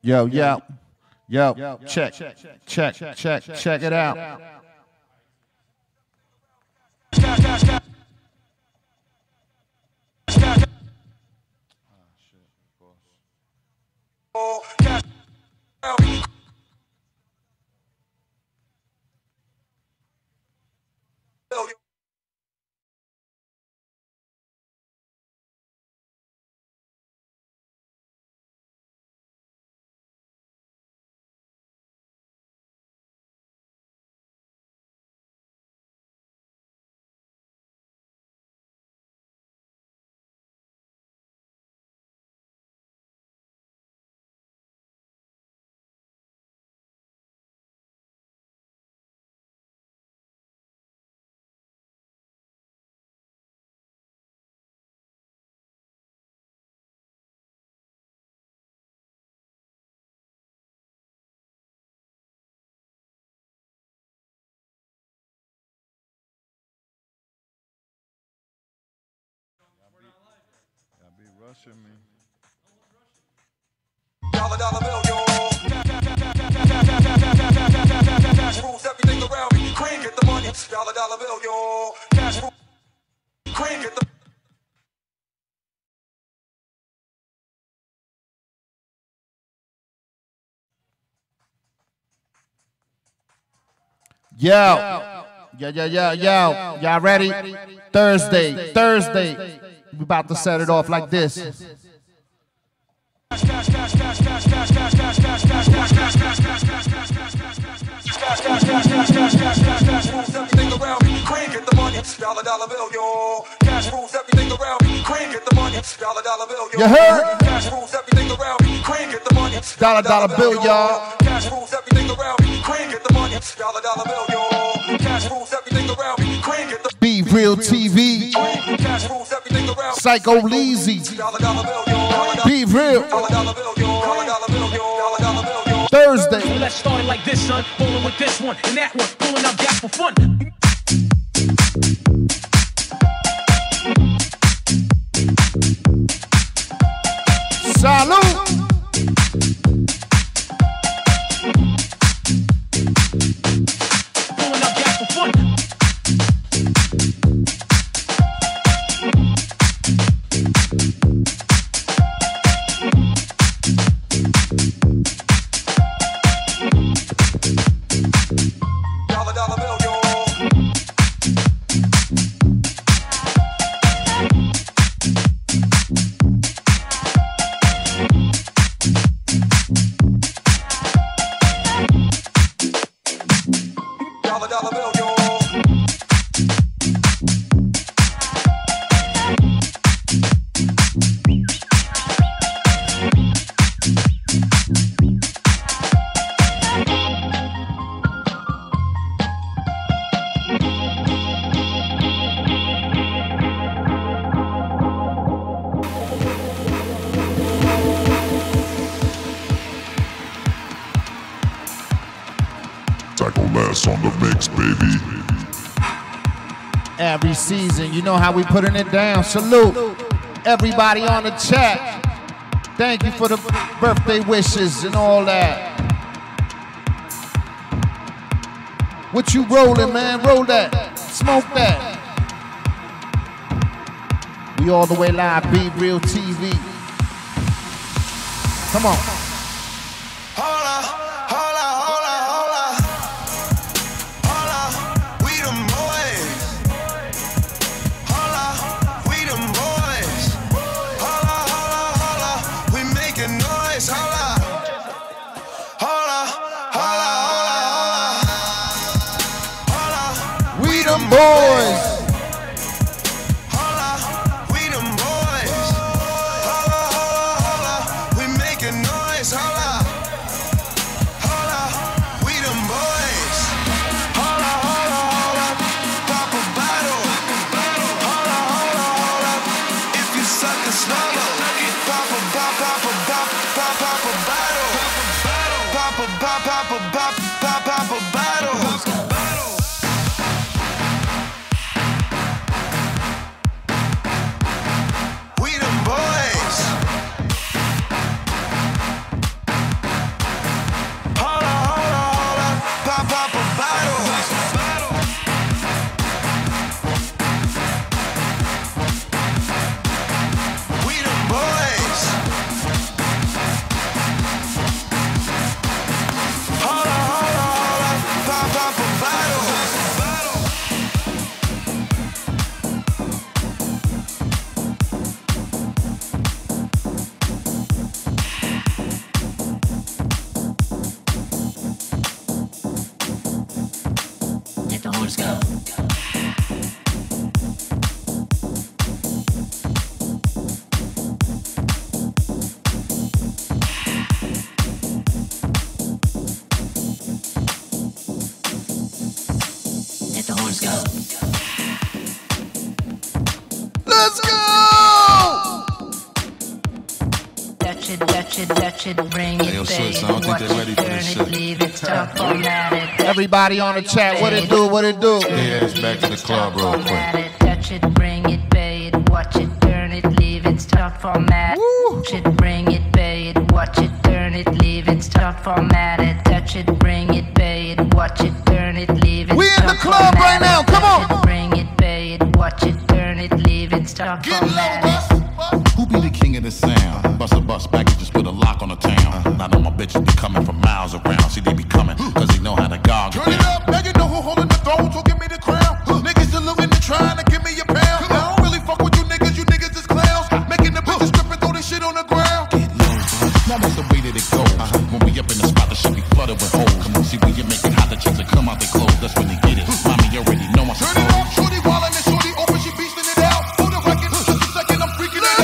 Yo, check it out. Rushing me. Dollar bill, yo. Cash rules everything around me. Cream, get the money. Dollar bill, yo. Cash rules. Cream, get the. Yo. Y'all ready? Thursday. We about to set it off like this. Everything around me, cream, get the money. Dollar bill, yo. Cash rules everything around me. Cream, get the money. Dollar bill, yo. You heard? Cash rules everything around me. Cream, get the money. Dollar bill, y'all. Cash rules everything around me. Cream, get the money. Dollar bill, yo. Cash rules everything around me. Cream, get the. Be Real TV. Cash rules everything around me. Psycho Leezy. Be Real. Thursday. So let's start it like this, son. Rolling with this one and that one. Pulling up gas for fun. Salute. Pulling up gas for fun. Dollar bill, yo. Dollar bill, yo. On the mix, baby. Every season, you know how we putting it down. Salute everybody on the chat. Thank you for the birthday wishes and all that. What you rolling, man? Roll that. Smoke that. We all the way live, Be Real TV. Come on. Boys. Holla, we them boys. Holla, we making noise. Holla, we them boys. Holla, pop a bottle. Holla, if you suck and swallow. Pop a bottle. Pop a bottle. bring it, yo, pay sis, it, I don't think watch they're it, ready for turn this it, shit. leave it, stop, format it. Everybody on the chat, what it do, what it do? Yeah, it's back to the club real quick. Touch it, bring it, pay it, watch it, turn it, leave it, stop, format it. Touch it, bring it, pay it, watch it, turn it, leave it, stop, format it. Touch it, bring it, pay it, watch it, turn it, leave it. We in the club right now, come on. Touch it, bring it, pay it, watch it, turn it, leave it, stop, format it. Who be the king of the sound? Bust a bus back and just put a lock on the town. Now know my bitches be coming from miles around. See, they be coming, cause they know how to gog it. Turn it up, now you know who holding the throne, so give me the crown. Niggas saluting and trying to give me a pound. I don't really fuck with you niggas is clowns. Making the bitches strip and throw this shit on the ground. Get low, now that's the way that it goes. When we up in the spot, the shit be flooded with holes. Come on, see, when you make it hot, the chicks that come out their clothes. That's when you get it. Mommy, you already know I'm Turn it up, shorty wildin' and shorty open, she beastin' it out. For the record, just a second, I'm freaking it out.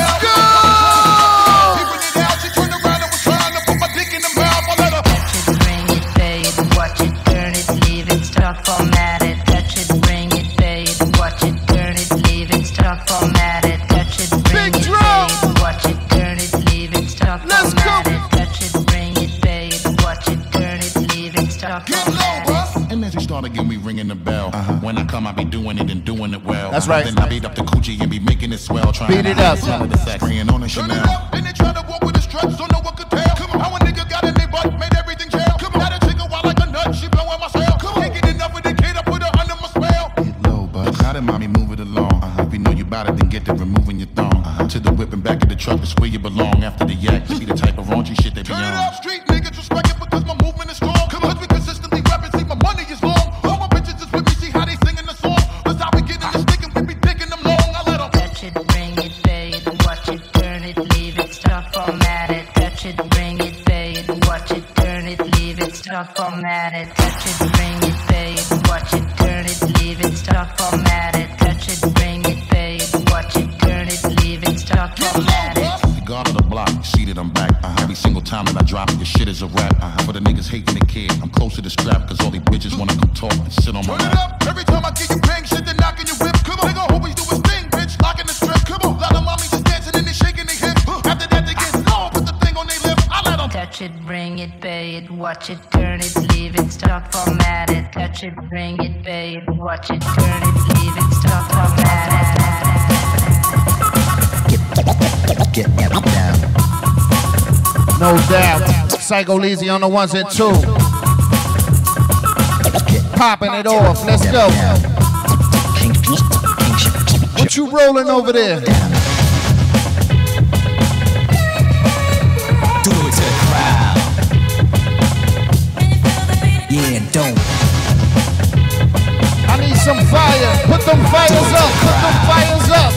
Format it, touch it, bring it, pay it, watch it, turn it, leave it, stop, format it, touch it, bring it, pay it, watch it, turn it, leave it, stop, format it, touch it, bring it, pay it, watch it, turn it, leave it, stop, format it. And then she started getting me ringing the bell. When I come, I be doing it and doing it well. That's right. Then I beat up the coochie and be making it swell. Trying Beat it up. Some of the sex, spraying on the Chanel. Turn it up, and they try to walk with the struts, so no one could tell. How a nigga got in their butt, made everything jail. Got a chick wild like a nut, she blowing my cell. Can't get enough of the kid, I put her under my spell. Get low, but how did mommy move it along? If you know you bout it, then get to removing your thong. To the whip and back of the truck, is where you belong. After the yak, you be the type of raunchy shit they be on. Turn it up, street niggas respect it because my movement is strong. Cause we consistently rapping, see my money is long. All my bitches is with me, see how they singing the song. Cause I be getting the stick and we be digging them long. I let them touch it, bring it, pay it, watch it, turn it, leave it, stop, format it. Touch it, bring it, pay it, watch it, turn it, leave it, stop, format it. Touch it, bring it, pay it, watch it, turn it, leave it, stop, format it. Touch it, bring it, pay it, watch it, turn it, leave it, stop, format it. the guard of the block, see that I'm back. Every single time that I drop it, your shit is a rap. For the niggas hating the kid, I'm close to the strap. Cause all these bitches wanna come talk and sit on my lap. Turn it up, every time I get you bang, shit, they knocking your whip. Come on, nigga, always do his thing, bitch, locking the strip. Come on, lot of mommies just dancing and they shaking their hips. After that, they get low, put the thing on their lip. I let them touch it, bring it, pay it, watch it, turn it, leave it, stop, format it. Touch it, bring it, pay it, watch it, turn it, leave it, stop, format it. Get down. No doubt. Psycho Leezy on the ones and two. Popping it off. Let's go. What you rolling over there? Do it to the crowd. Yeah, don't. I need some fire. Put them fires up. Put them fires up.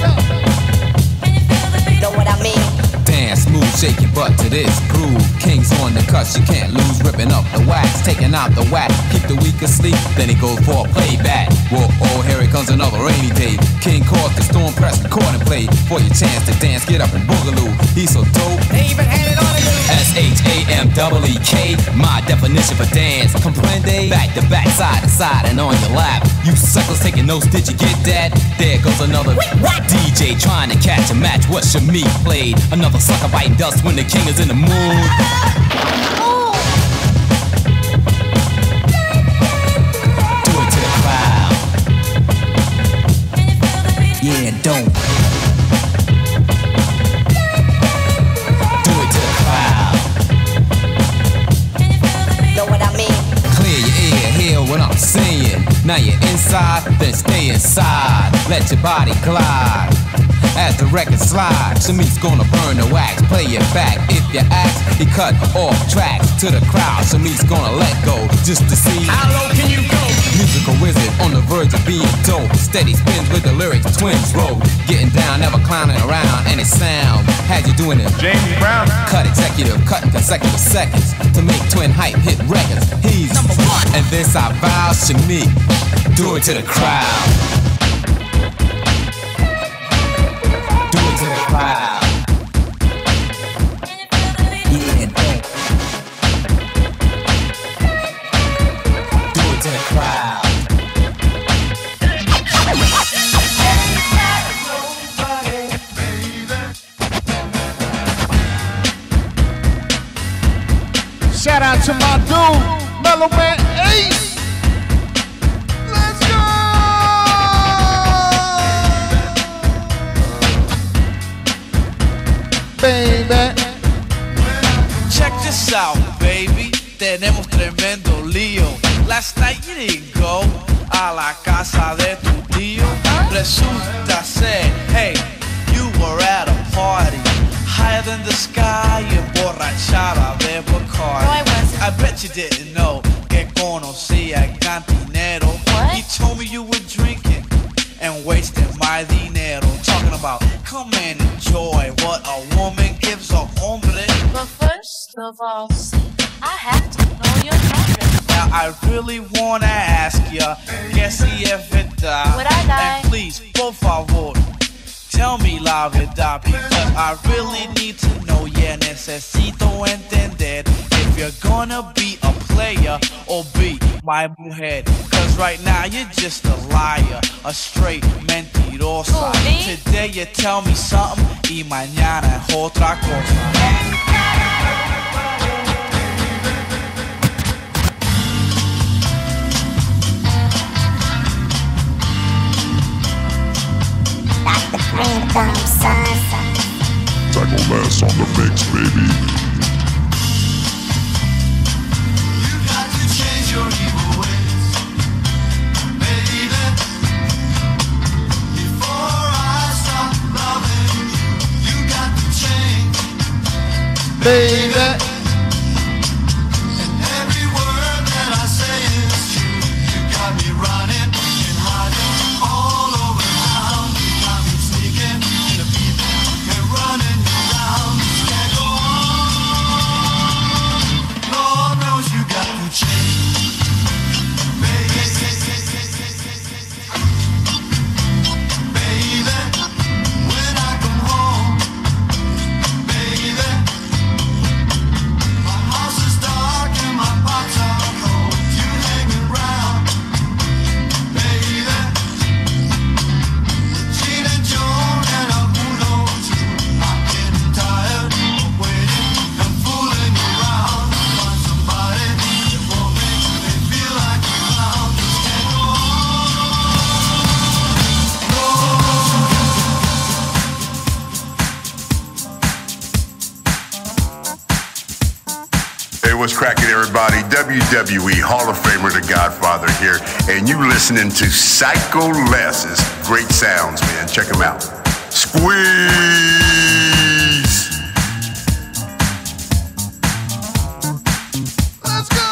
Know what I mean? Dance, move, shake your butt to this groove. Kings on the cuts, you can't lose. Ripping up the wax, taking out the whack. Keep the weak asleep, then he goes for a playback. Whoa, oh, here it comes another rainy day. King calls the storm, press record and play. For your chance to dance, get up and boogaloo. He's so dope. They even had it on again. SHAMEEK, my definition for dance. Comprende? Back to back, side to side, and on your lap. You suckers taking notes, did you get that? There goes another DJ trying to catch a match. What Shamik played? Another sucker biting dust when the king is in the mood. Do it to the crowd. Yeah, don't. Do it to the crowd. Know what I mean? Clear your ear, hear what I'm saying. Now you're inside, then stay inside. Let your body glide. As the record slides, Shamik's gonna burn the wax. Play it back. If you ask, he cut off tracks to the crowd. Shamik's gonna let go just to see How low can you go? musical wizard on the verge of being dope. Steady spins with the lyrics, twins roll. Getting down, never clowning around. And his sound has you doing it. James Brown. Cut executive, cutting consecutive seconds to make twin hype hit records. He's number one. And this I vow, Shamik. Do it to the crowd. Do it to the crowd. Yeah, don't. Do it to the crowd. Shout out to my dude, Mellow Man Ace. Let's go! Baby. Check this out, baby. Tenemos tremendo lío. Last night you didn't go a la casa de tu tío. Resulta ser, hey, you were at a party higher than the sky, emborrachada de Bacardi. No, I wasn't. I bet you didn't know que conocía el cantinero. What? He told me you were drinking and wasting my dinero. Talking about come and enjoy what a woman gives a hombre. But first of all, I have to know your address. Now I really wanna ask ya, que si es verdad. Would I lie? And please, por favor, tell me la verdad, because I really need to know. Yeah, necesito entender if you're gonna be a player or be my mujer. Cause right now you're just a liar, a straight mentirosa. Who, me? Today you tell me something y mañana es otra cosa. Greenthumb, son. Tackle less on the mix, baby. You got to change your evil ways, baby. Before I stop loving you, you got to change, Baby. And every word that I say is true. You got me running and hiding all over town. You got me sneaking in the people and running you down. You can't go on. Lord knows you got to change, baby. Baby, when I come home, baby, my house is dark and my pots are cold. You hanging round, baby. Gene and Joan and a who knows who. I'm getting tired of waiting and fooling around. Find somebody that won't make me feel like a clown. Just can't go on. Hey, what's cracking, everybody? WWE Hall of Famer, The Godfather here, and you listening to Psycho Les's great sounds, man. Check them out. Squeeze! Let's go!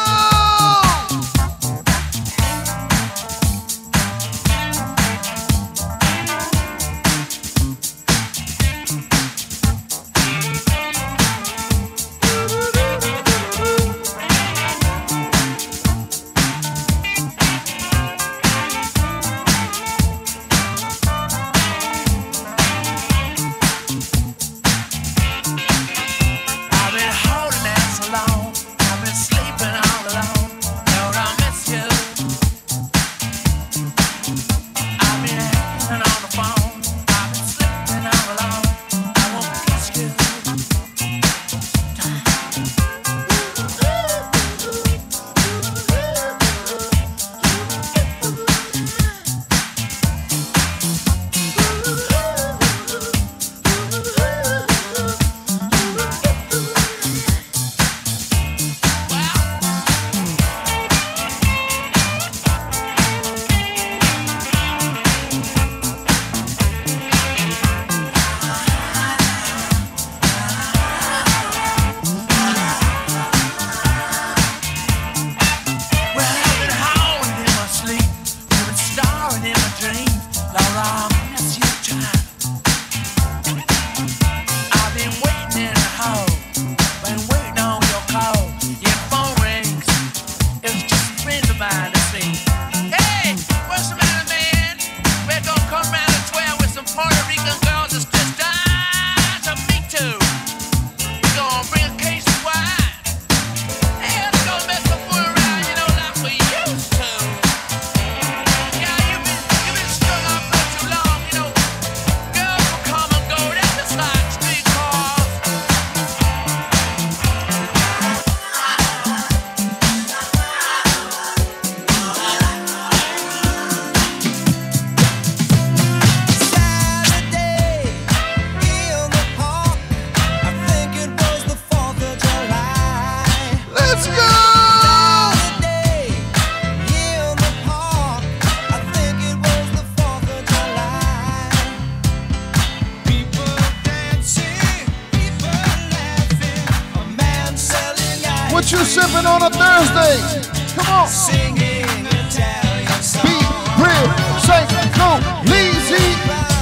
What you sipping on a Thursday? Come on. Singing Italian songs. Be real, say no, lazy.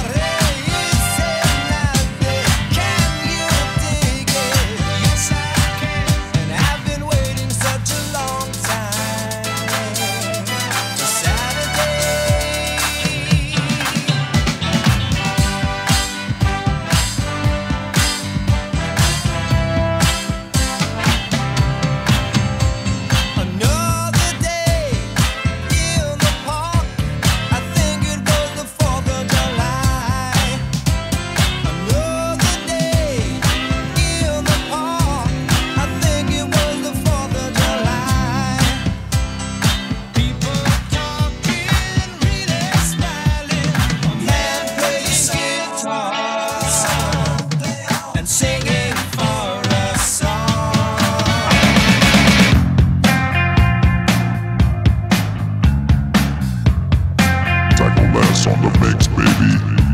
Can you dig it? Yes, I can. And I've been waiting such a long time for Saturday. Another day in the park. I think it was the 4th of July. Another day in the park. I think it was the 4th of July. People talking, really smiling. A man plays guitar and singing for a song. Tackle less on the mix, baby.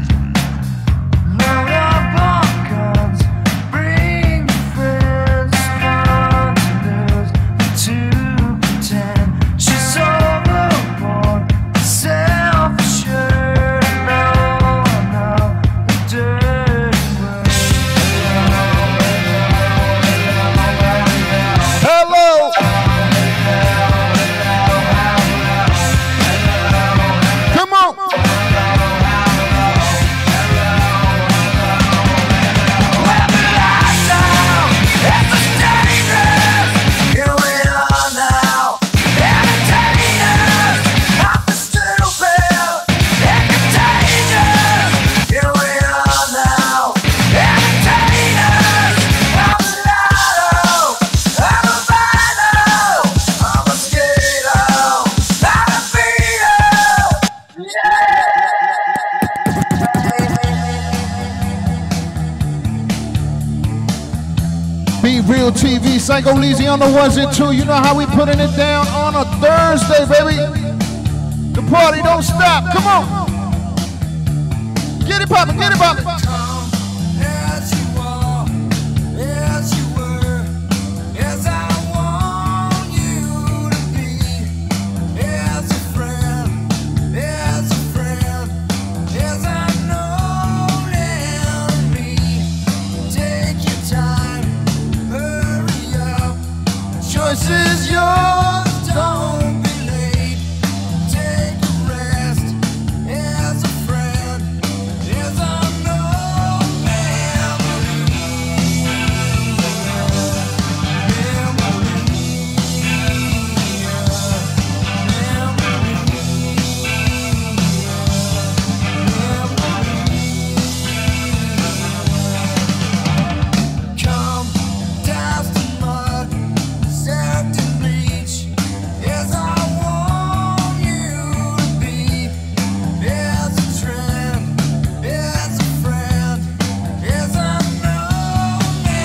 Load up on guns, bring friends, fun to lose, to pretend she's overboard, self-assured. No, the dirty word. Hello. Come on. Be Real TV, Psycho Leezy on the ones and two. You know how we putting it down on a Thursday, baby. The party don't stop. Come on. Get it poppin', get it poppin'. As you are, as you were, as I want you to be, as a friend, as I know me. Take your time, hurry up. Choice is yours, don't be late. Take a rest, as a friend, as I know come, dust and mud, served in bleach, as I want you to be, as a trend, as a friend, as I know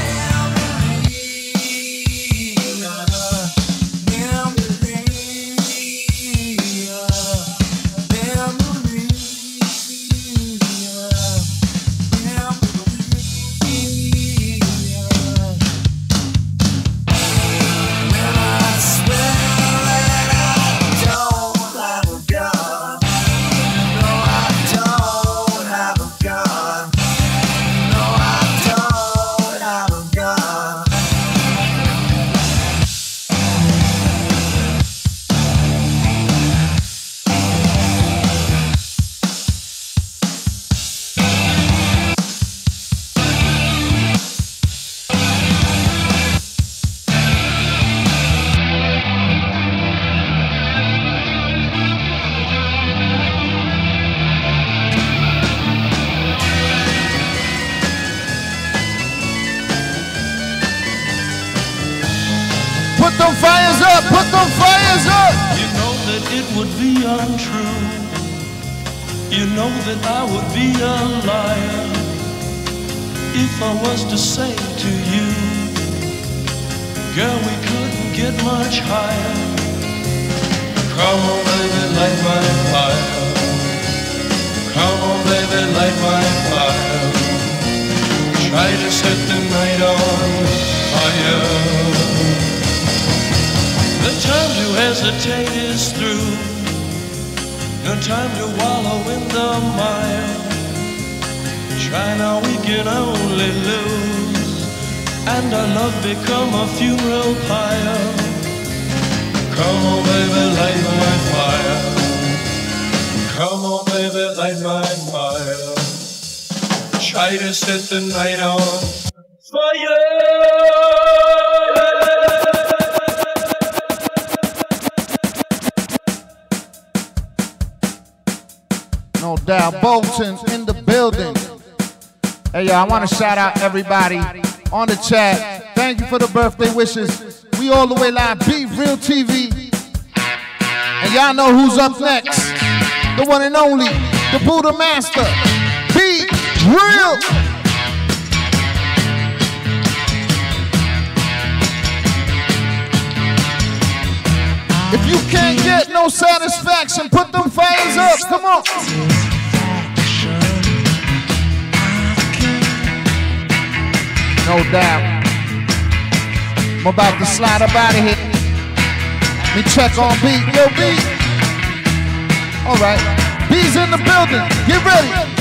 Put them fires up, put them fires up. You know that it would be untrue. You know that I would be a liar if I was to say to you, girl, we couldn't get much higher. Come on, baby, light my fire. Come on, baby, light my fire. Try to set the night on fire. hesitate is through. No time to wallow in the mire. Try now, we can only lose, and our love become a funeral pyre. Come on, baby, light my fire. Come on, baby, light my fire. Try to set the night on fire. No doubt, Bolton's in the building. Hey, yo, I want to shout out everybody on the chat. Thank you for the birthday wishes. We all the way live, Be Real TV. And y'all know who's up next. The one and only, the Buddha Master. Be Real. If you can't get no satisfaction, put them fires up. Come on. No doubt. I'm about to slide up out of here. Let me check on B. Yo, B. All right. B's in the building. Get ready.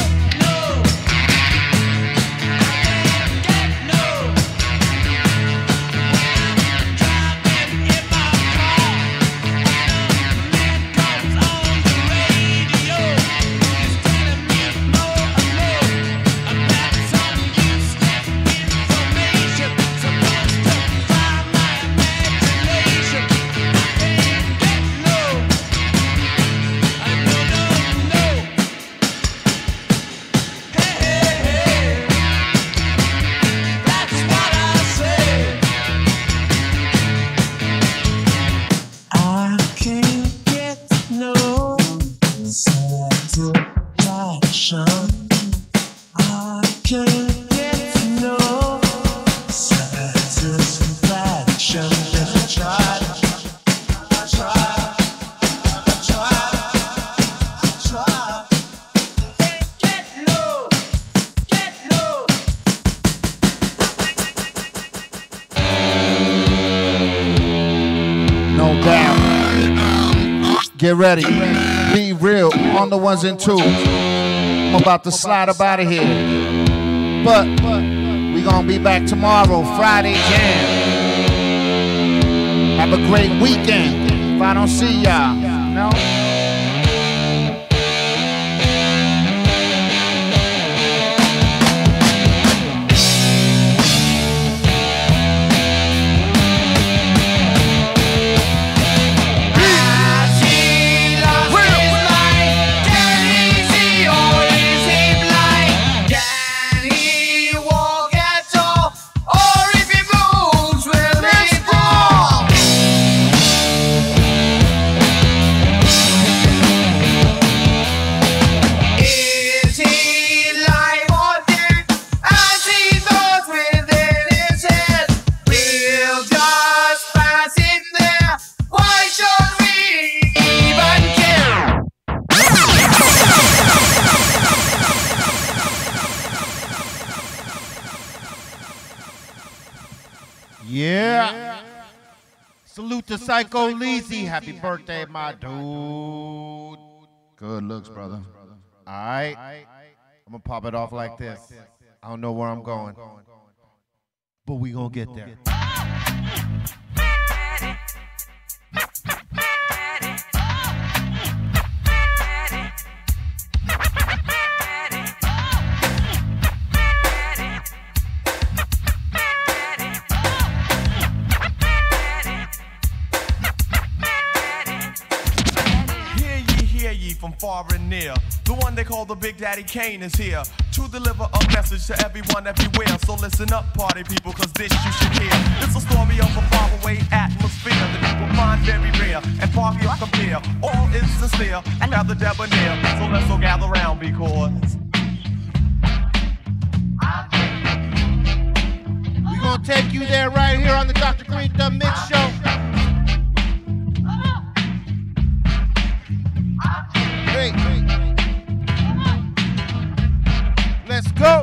Get ready. Be real on the ones and twos. I'm about to slide up out of here. But we gonna be back tomorrow, Friday Jam. Have a great weekend. If I don't see y'all, no? Yeah. Salute to Psycho Leezy. Happy birthday, my dude. Good looks, brother. All right. I'm going to pop it off like this. I don't know where I'm going, but we going to get there. From far and near, the one they call the Big Daddy Kane is here to deliver a message to everyone everywhere. So listen up, party people, cause this you should hear. It's a story of a faraway atmosphere that people find very rare and far beyond compare. All is sincere and rather debonair. So let's all gather round because we're gonna take you there right here on the Dr. Greenthumb Mix Show. Let's go.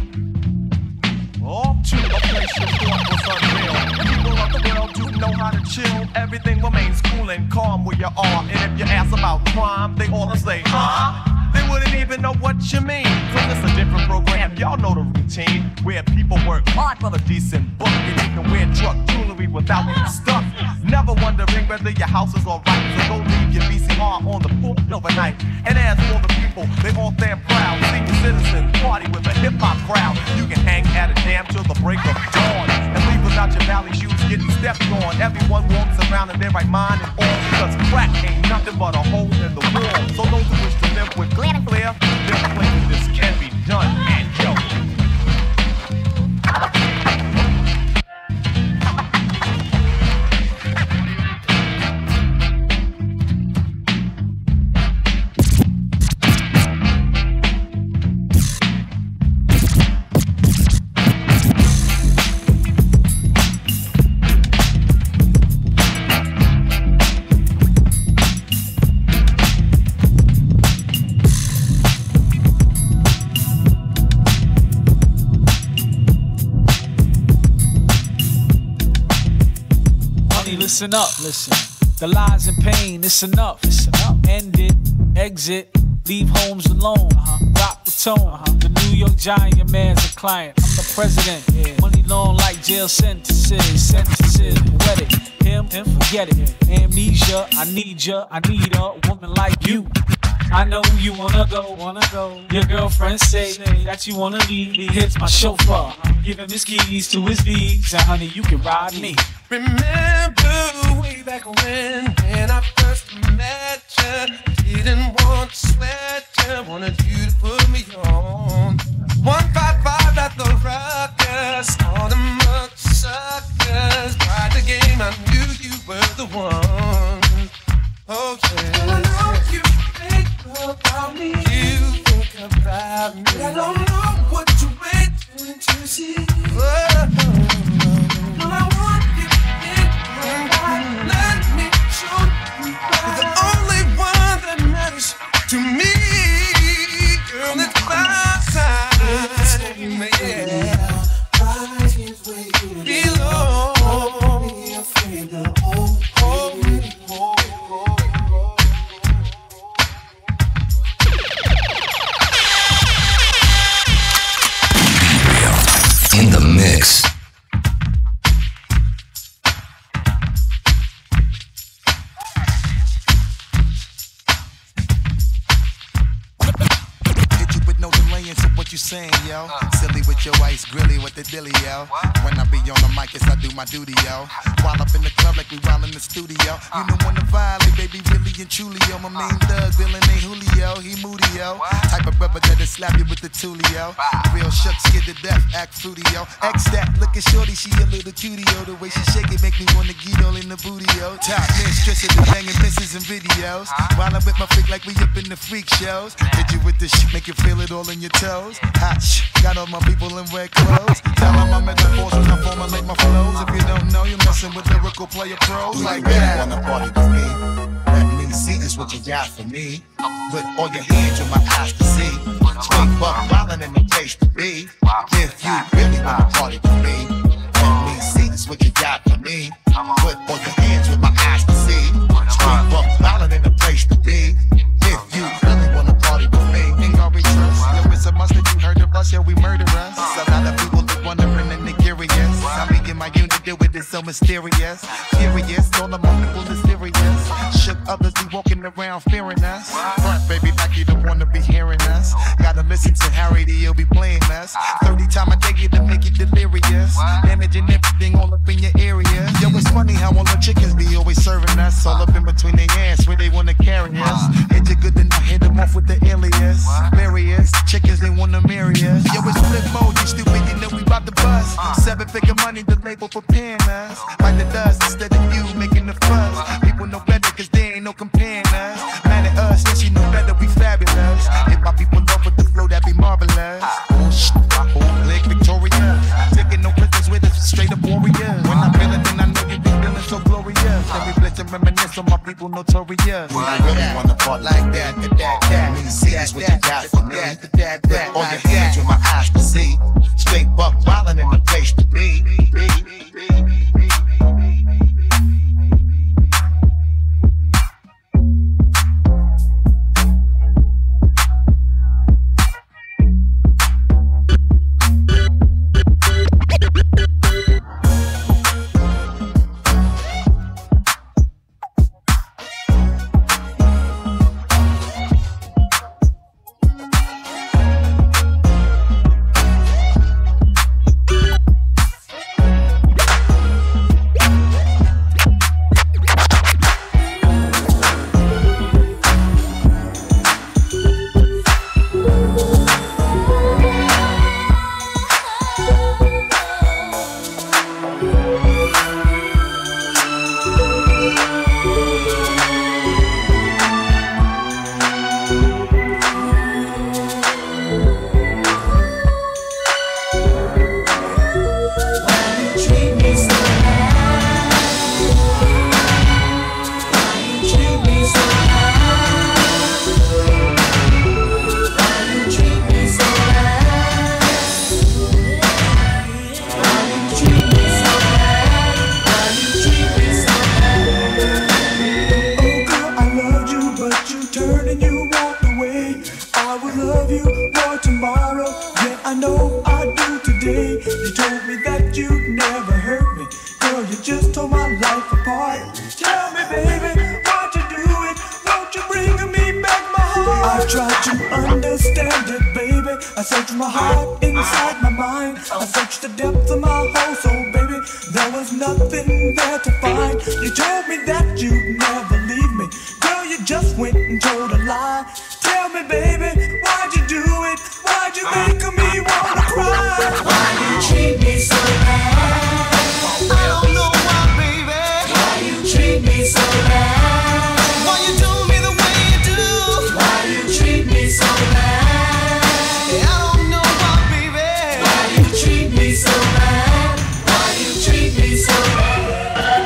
All to a place you thought was unreal. People of the world do know how to chill, everything remains cool and calm where you are. And if you ask about crime, they all say, huh? They wouldn't even know what you mean. Cause it's a different program, y'all know the routine. Where people work hard for the decent book. And you can wear truck jewelry without stuff. Never wondering whether your house is alright. So go leave your VCR on the porch overnight. And as for the people, they all stand proud. Senior citizens party with a hip-hop crowd. You can hang at a jam till the break of dawn. And leave without your valley shoes getting stepped on. Everyone walks around in their right mind and all. Cause crack ain't nothing but a hole in the wall. So those who wish to live with glam and flair, there's a place where this can be done. And yo, listen up, listen. The lies and pain, it's enough. End it, exit, leave homes alone. Rock the tone. The New York Giant man's a client. I'm the president. Money long like jail sentences. Poetic. Him, forget it. Amnesia, I need ya. I need a woman like you. I know you wanna go. Your girlfriend say that you wanna leave. He hits my chauffeur, give him his keys to his V. Say, honey, you can ride me. Remember way back when I first met you, didn't want to sweat you, wanted you to put me on. 155 at the Ruckus, all the muck suckers. Tried the game, I knew you were the one. Oh yeah. I know you think about me. You think about me. I don't know what you're waiting to see. Well, I want you to let me show you. You're the only one that matters to me. Girl, it's my time. Yeah. Below. Don't be afraid to hold me. In the mix. You saying, yo? Silly with your ice grilly with the dilly, yo. When I be on the mic, yes, I do my duty, yo. While up in the club like we while in the studio. You know when to violate, baby, really and truly, yo. My main thug, villain ain't Julio, he moody, yo. Type of brother that'll slap you with the tulio. Real shook, scared to death, act fruity, yo. X that, looking shorty, she a little cutie, yo. The way she shake it make me wanna get all in the booty, yo. Top mistress of the banging misses and videos. While I'm with my freak like we up in the freak shows. Hit you with this shit, make you feel it all in your toes. Hot shh, got all my people in red clothes. Tell them I'm metaphors when I formulate my flows. If you don't know, you're messing with lyrical player pros like that. Wanna party with me? Let me see this what you got for me. Put all your hands with my eyes to see. Straight buck wildin' in the place to be. If you really wanna party with me, let me see this what you got for me. Put all your hands with my eyes to see. Straight buck wildin' in the place to be. If you really wanna party with me, ain't gonna be trust. Yo, it's a must that you heard of us, yeah, we murder us. A lot of people look wondering and they curious. I be in my unit deal with it so mysterious. Furious, all of my people is serious. Shook others be walking around fearing us. Front baby like you don't wanna be hearing us. Gotta listen to Harry, he'll be playing us. 30 times a day to make you delirious. Damaging everything all up in your area. Yo, it's funny how all the chickens be always serving us. All up in between their ass where they wanna carry us. Hit you good then I hit them off with the alias. Various chickens they wanna marry us. Yo, it's flip mode, you stupid, you know we bout to bust. 7-figure money, the label for paying us. Like the dust instead of you making the fuss. People know better cause they ain't no comparing us. Mad at us, yes you know better, we fabulous. If my people love with the flow, that be marvelous. Oh shit, my whole leg Victoria. Taking no prisoners with us, straight up warriors. When I feel it, then I know you be feeling so glorious. Every blitz and reminisce on my people notorious. I really wanna part like that. Let me see this what you got for me. All your hands with my eyes to see. Straight buck wildin' in the place to be. I searched the depths of my hole, so baby, there was nothing there to find. You told me that you'd never leave me. Girl, you just went and told a lie. Tell me, baby, why'd you do it? Why'd you make me wanna cry? Why you treat me so bad? I don't know why, baby. Why you treat me so bad? Why you do me the way you do? Why you treat me so bad? I don't know why, baby. Why you treat me so bad? Why you treat me so bad?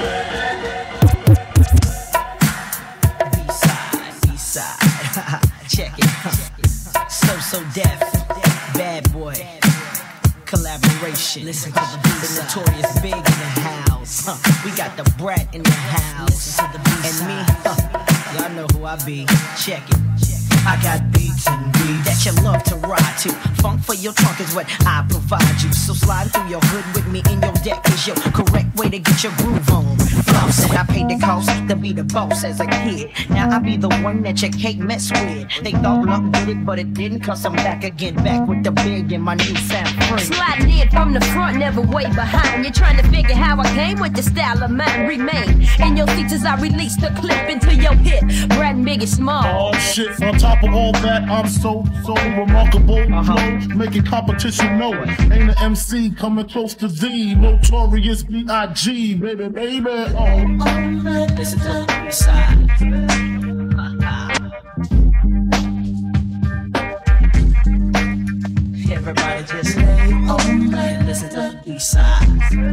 B-side, check it. So deaf, bad boy, collaboration. Listen to the notorious big in the house. We got the brat in the house, and me. Y'all know who I be. Check it. I got beats and beats that you love to ride to. Funk for your trunk is what I provide you. So slide through your hood with me in your deck is your correct way to get your groove on. Floss, and I paid the cost to be the boss as a kid. Now I be the one that you can't mess with. They thought luck did it, but it didn't, cause I'm back again, back with the big and my new sound free. Sliding in from the front, never way behind. You're trying to figure how I came with the style of mine. Remain in your seats as I release the clip into your hip. Brad and Big and Small. Oh shit, on top of all that, I'm so remarkable. Making competition know it. Ain't an MC coming close to Z. Notorious B.I.G. Baby, baby. Oh. Listen to the B-side. Everybody just lay on and listen to the B-side.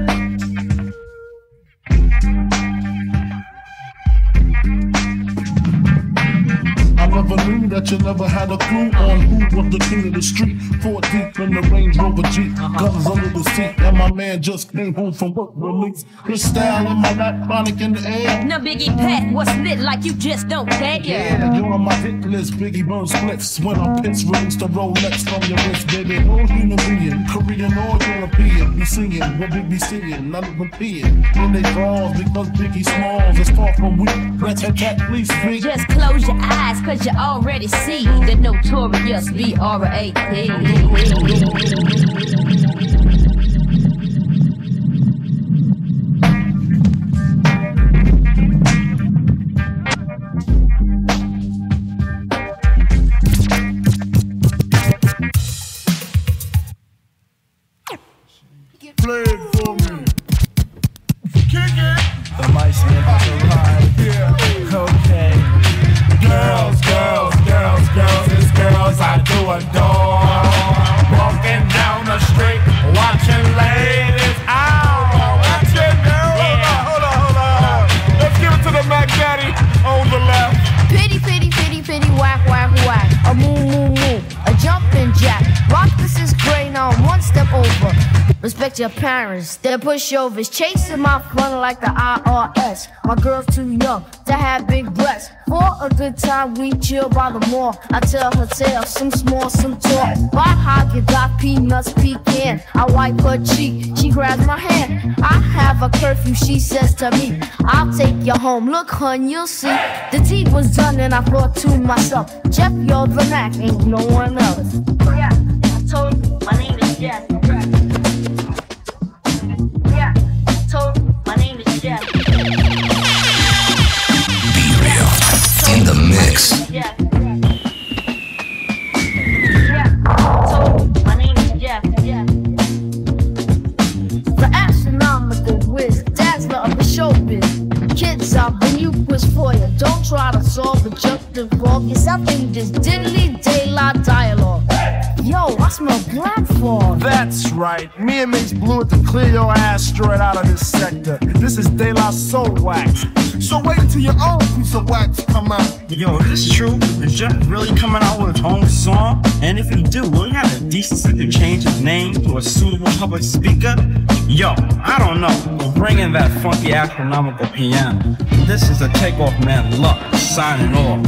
I never knew that you never had a clue on who was the king of the street. 4 deep in the Range Rover Jeep, guns under the seat, and my man just came home from work release. His style in my lap, chronic in the air. Now Biggie Pat, what's lit like you just don't care? Yeah, you're on my hit list, Biggie burn splits. When I piss, release the Rolex from your wrist, baby. No human being, Korean or European, be singing what Big be singing, none of them peeing. When they draws, because Biggie Smalls is far from weak. Let's attack, please speak. Just close your eyes, cause you already see the notorious B.R.A.T. Play it for me. Kick it. The mice never arrive. Yeah. Okay. Girls, it's girls I do adore. Walking down the street, watching ladies out. Watching girls. Hold on. Let's give it to the Mac Daddy on the left. Pity, whack, a moo, a jumping jack. Rock, this is great, now I'm one step over. Respect your parents, they're pushovers. Chasing my fun like the IRS. My girl's too young to have big breasts. For a good time, we chill by the mall. I tell her tales, some small, some tall. Buy hog, got peanuts, pecan. I wipe her cheek, she grabs my hand. I have a curfew, she says to me, I'll take you home. Look, hun, you'll see. The deed was done and I thought to myself, Jeff, you're the Mac, ain't no one else. Yeah, I told him, my name is Jeff. Yeah, I told him, my name is Jeff. Be real in the mix. Yeah, I told him, my name is Jeff. The astronomical whiz, dazzler of the showbiz. Kids, I've been you quiz for you. Don't try to solve it, just involve yourself in this diddly daylight dialogue. Yo, I smell black fog. That's right. Me and Mace blew it to clear your asteroid out of this sector. This is De La Soul Wax. So wait until your own piece of wax come out. Yo, is this true? Is Jeff really coming out with his own song? And if he do, will he have the decency to change his name to a suitable public speaker? Yo, I don't know. Bring in that funky astronomical piano. This is a Takeoff Man Luck signing off.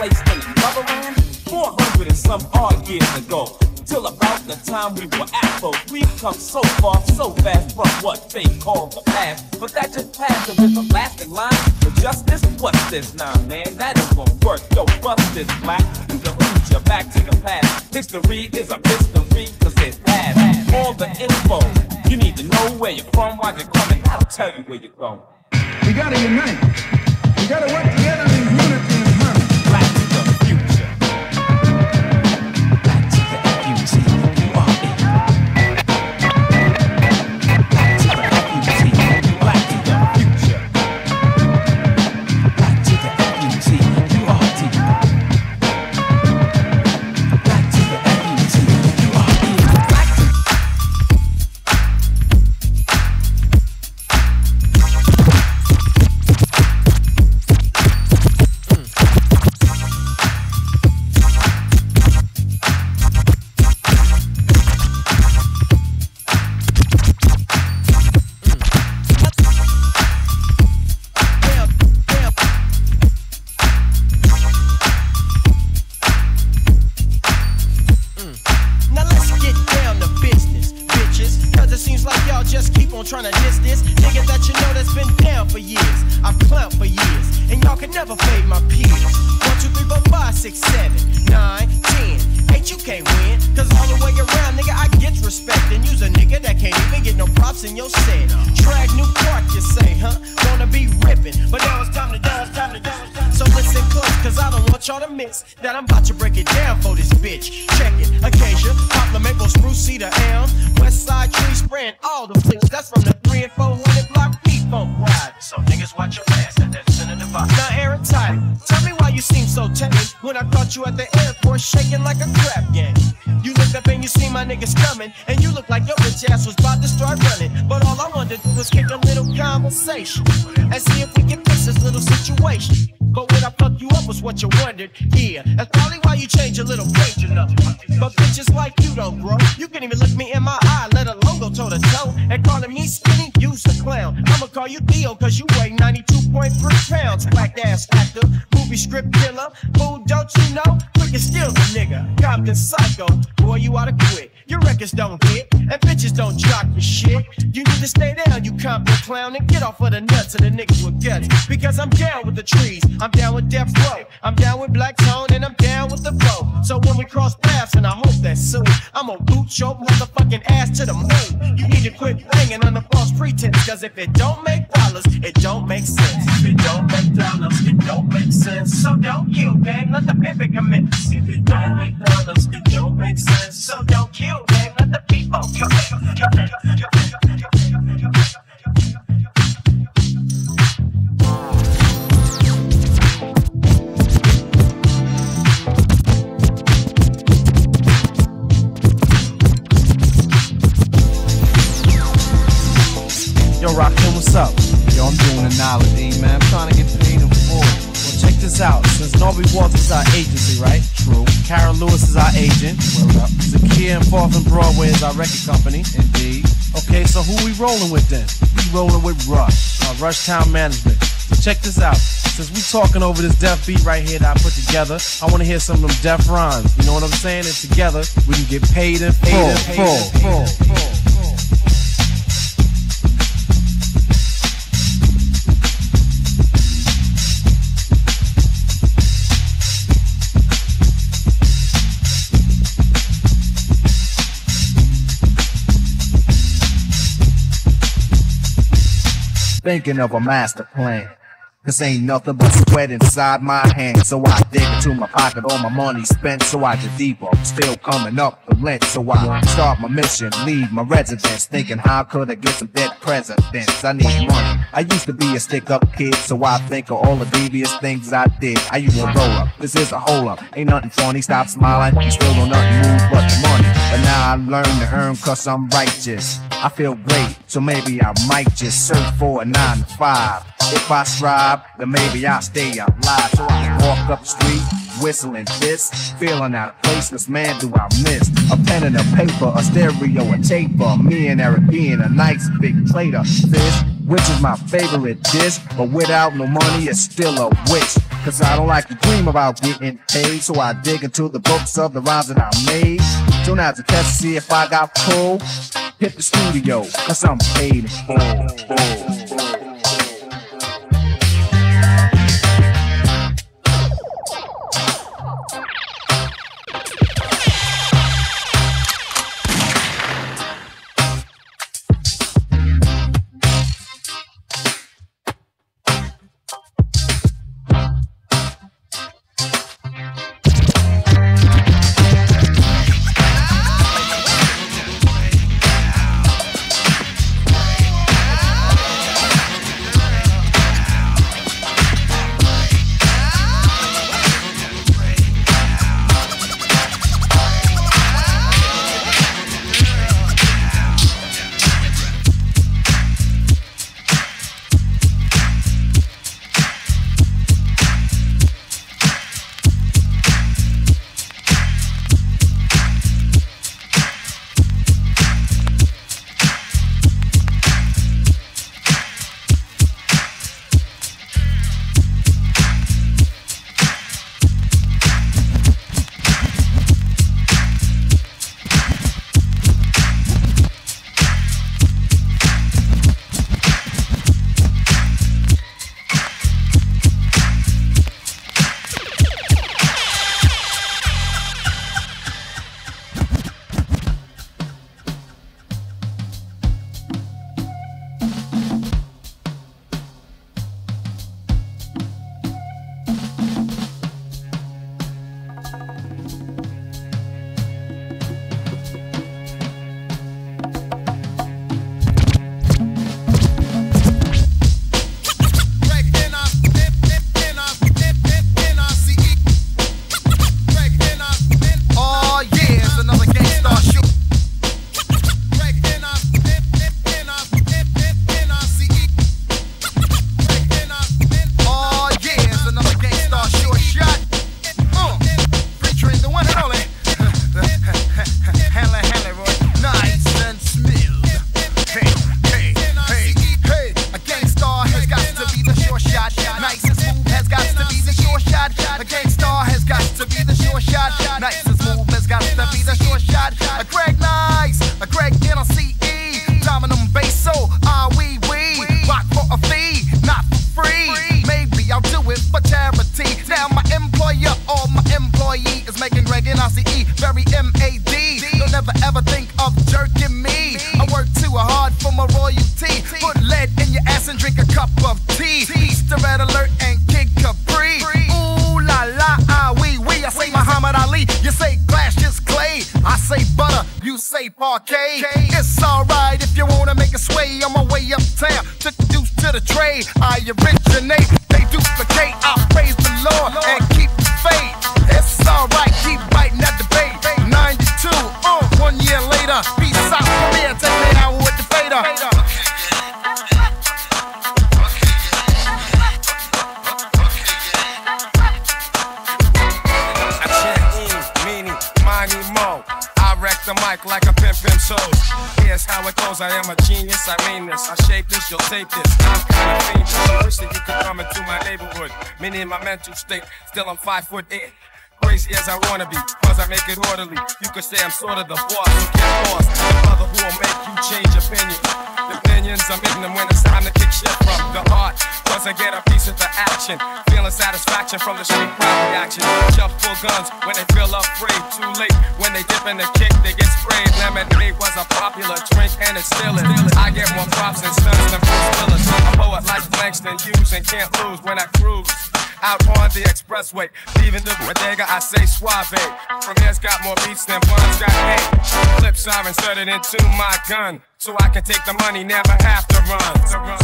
placed in the motherland 400 and some odd years ago. Till about the time we were Afros, we've come so far, so fast from what they call the past. But that just passed with a lasting line for justice. What's this? Nah, man, that ain't gonna work. Yo, bust this black to the future, back to the past. History is a mystery, cause it's past. All the info, you need to know where you're from, why you're coming, I'll tell you where you're going. We gotta unite. We gotta work together in unity and harmony. Black to the future. Black to the FUT. You are it. Black to the FUT. Black to the future. Black to the FUT. You are it. Black to the FUT. You are it. Black to Now let's get down to business, bitches. Cause it seems like y'all just keep on trying to diss this nigga that you know that's been down for years. I've clowned for years, and y'all can never fade my peers. 1, 2, 3, 4, 5, 6, 7, 9, 10. 8, you can't win. Cause all the way around, nigga, I get respect. And you's a nigga that can't even get no props in your set. Drag New Park, you say, huh? Wanna be ripping, but now it's time to dance, time to dance. So listen close, cause I don't want y'all to miss that I'm about to break it down for this bitch. Check it, Acacia, Poplar, Maple, Spruce, Cedar, Elm, West Side Tree, spraying all the flicks. That's from the 3 and 400 block P-Funk ride. So niggas watch your ass at that center of the box. Now Aaron Tight, tell me why you seem so timid when I caught you at the airport shaking like a crap gang. You looked up and you see my niggas coming, and you look like your bitch ass was about to start running. But all I wanted to do was kick a little conversation and see if we can fix this little situation. But when I fucked you up was what you wondered. Yeah, that's probably why you changed your little page enough. But bitches like you don't grow. You can't even look me in my eye, let alone go toe to toe. And calling me skinny, you's a clown. I'ma call you Theo, cause you weigh 92.3 pounds. Whack ass actor, movie script killer. Fool, don't you know? Quick and steal the nigga. Compton psycho, boy, you oughta quit. Your records don't hit, and bitches don't jock your shit. You need to stay down, you Compton clown, and get off of the nuts of the niggas with guts. Because I'm down with the trees, I'm down with Death Row, I'm down with Black Tone, and I'm down with the flow. So when we cross paths, and I hope that soon, I'ma boot your motherfucking ass to the moon. You need to quit banging under false pretense, cause if it don't make dollars, it don't make sense. If it don't make dollars, it don't make sense. So don't kill, gang, let the pimpin' commence. If it don't make dollars, it don't make sense. So don't kill, gang, let the people come in. Yo, Rakim, what's up? Yo, I'm doing an holiday, man. I'm trying to get paid in full. Well, check this out. Since Norby Waltz is our agency, right? True. Karen Lewis is our agent. Well, Zakia and 4th and Broadway is our record company. Indeed. Okay, so who we rolling with then? We rolling with Rush, Rush Town Management. So check this out. Since we talking over this deaf beat right here that I put together, I want to hear some of them deaf rhymes. You know what I'm saying? And together, we can get paid in full. Thinking of a master plan. This ain't nothing but sweat inside my hands. So I dig into my pocket, all my money spent. So I just depot, still coming up the length. So I start my mission, leave my residence. Thinking how could I get some dead presidents? I need money. I used to be a stick-up kid, so I think of all the devious things I did. I used to roll up, this is a hole up. Ain't nothing funny, stop smiling. You still don't nothing move but the money. But now I learn to earn cause I'm righteous. I feel great, so maybe I might just search for a 9 to 5. If I strive, then maybe I'll stay alive. So I can walk up the street, whistling this, feeling out of place, cause man do I miss a pen and a paper, a stereo, a taper. Me and Eric being a nice big plate of fish, which is my favorite dish. But without no money, it's still a wish. Cause I don't like to dream about getting paid. So I dig into the books of the rhymes that I made. Don't have to test to see if I got pulled. Hit the studio, cause I'm paid in full. Mental state, still I'm 5'8". Crazy as I wanna be, cause I make it orderly. You could say I'm sort of the boss, so get lost. The brother who will make you change opinion. The opinions, I'm in them when it's time to kick shit from the heart. Cause I get a piece of the action. Feeling satisfaction from the street crowd reaction. Jump full guns when they feel afraid. Too late, when they dip in the kick, they get sprayed. Lemonade was a popular drink and it still is. I get more props and stunts than Bruce Willis. A poet like Langston Hughes and can't lose when I cruise out on the expressway, leaving the bodega, I say suave. From here's got more beats than one's got hate. Clips are inserted into my gun, so I can take the money, never have to run.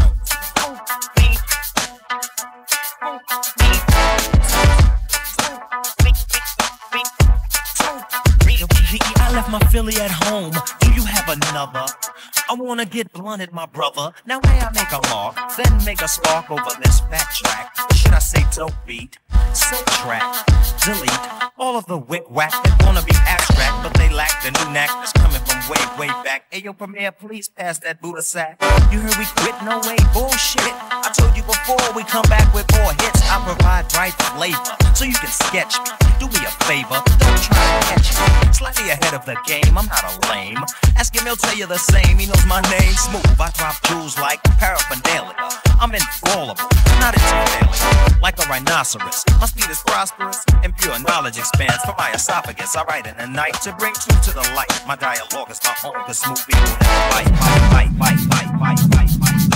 I left my Philly at home. Do you have another? I wanna get blunted, my brother. Now may I make a mark, then make a spark over this fat track? Should I say dope beat? Subtract, delete, All of the wick-wack that wanna be abstract, but they lack the new knack that's coming from way, way back. Ayo, Premier, please pass that Buddha sack. You heard we quit? No way, bullshit. I told you before, we come back with more hits. I provide bright flavor, so you can sketch me. Do me a favor, don't try to catch me. Slightly ahead of the game, I'm not a lame. Ask him, he'll tell you the same. He knows my name. Smooth, I drop jewels like paraphernalia. I'm infallible, not into failure. Like a rhinoceros, my speed is prosperous, and pure knowledge expands from my esophagus. I write in the night to bring truth to the light. My dialogue is my own, cause smooth people never bite.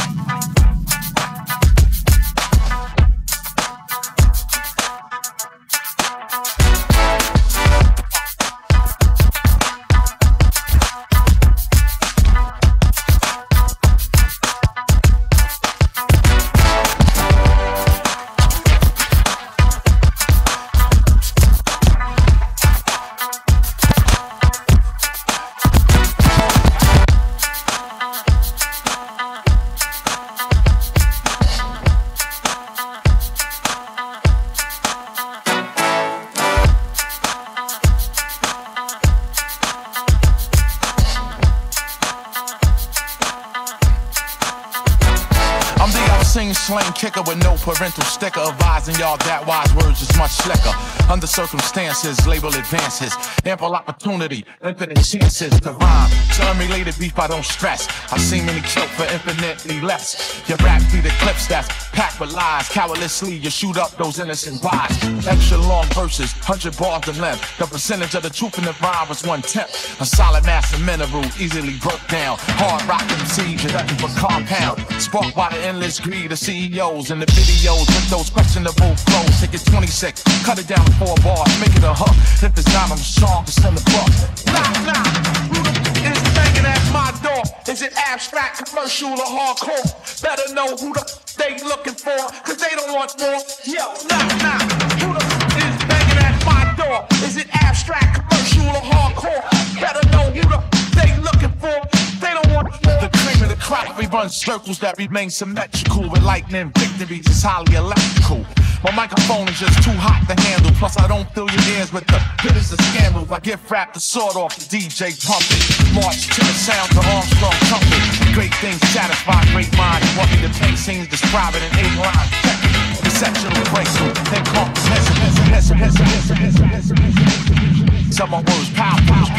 Slang kicker with no parental sticker, advising y'all that wise words is much slicker. Under circumstances, label advances, ample opportunity, infinite chances to rhyme. So unrelated beef, I don't stress. I've seen many kill for infinitely less. Your rap be the clips that's packed with lies. Cowardlessly, you shoot up those innocent lies. Extra long verses, 100 bars in length. The percentage of the truth in the rhyme was 1/10. A solid mass of mineral, easily broke down. Hard rockin' seeds, you're nothing but compound. Sparked by the endless greed of CEOs and the videos with those questionable flows. Take it 26, cut it down to 4 bars, make it a hook. If it's not, I'm strong to send a buck. Nah, who the is banging at my door? Is it abstract, commercial, or hardcore? Better know who the they looking for, cause they don't want more. Yo, nah, who the is banging at my door? Is it abstract, commercial, or hardcore? Better know who the they looking for. They don't want more. The cream of the crop, we run circles that remain symmetrical. With lightning victories, it's highly electrical. My microphone is just too hot to handle. Plus, I don't fill your ears with the bitters of scandals. I give rap the sword off the DJ pumping. March to the sound of Armstrong trumpet. Great things satisfy great minds. Want me to paint scenes, describe it in 8 lines. Exceptional breakthrough, then comprehensive. Some of my words, pow.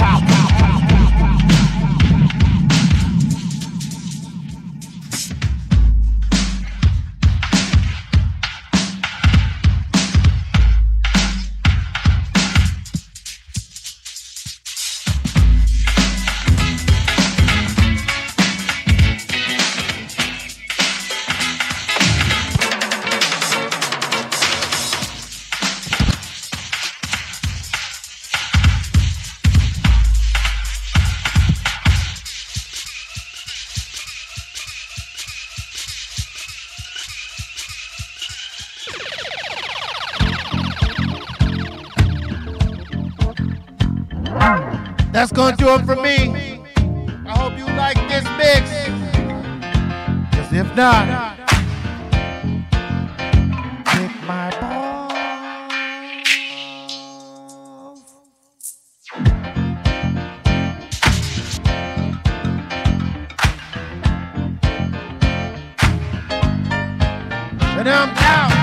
That's gonna do it for me. I hope you like this mix. Cause if not, pick my balls. And I'm out.